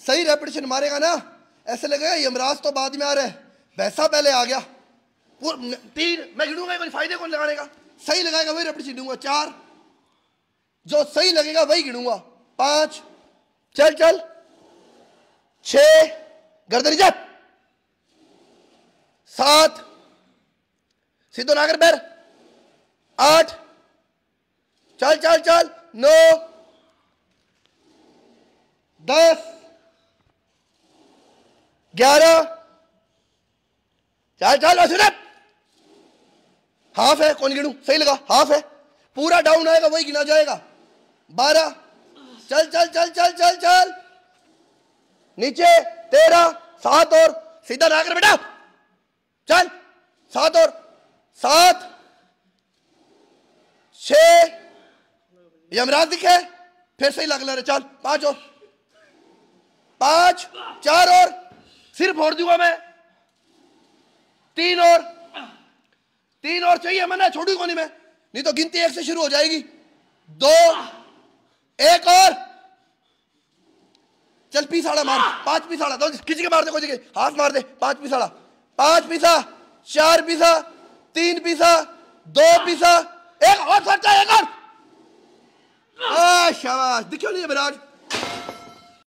सही रेपिटेशन मारेगा ना, ऐसे लगेगा यमराज तो बाद में आ रहा है, वैसा पहले आ गया। 3 मैं गिनूंगा, कोई फायदे कौन लगाने का, सही लगाएगा वही रेपिटेशन दूंगा। 4 जो सही लगेगा वही गिनूंगा। 5 चल चल, 6 गर्दन जा, 7 सीधो ना कर पैर, 8 चल चल चल, 9 10 11 चल चल असरत, हाफ है कौन गिनूं, सही लगा हाफ है, पूरा डाउन आएगा वही गिना जाएगा। 12 चल चल चल चल चल चल, नीचे 13 7 और सीधा ना कर बेटा, चल 7 और 7 6 यमराज दिखे, फिर सही लग रहा, चल 5 और 5 4 और सिर फोड़ दूंगा मैं, 3 और चाहिए मैंने, छोड़ू कौन मैं, नहीं तो गिनती 1 से शुरू हो जाएगी। 2 1 और चल पीसाड़ा मार, 5 पीसाड़ा, तो किसी के मार दे, कोई जगह हाथ मार दे, 5 पीसाड़ा, 5 पीसा, 4 पीसा, 3 पीसा, 2 पीसा, 1 और, 1 और। शाबाश, दिखो नहीं यमराज।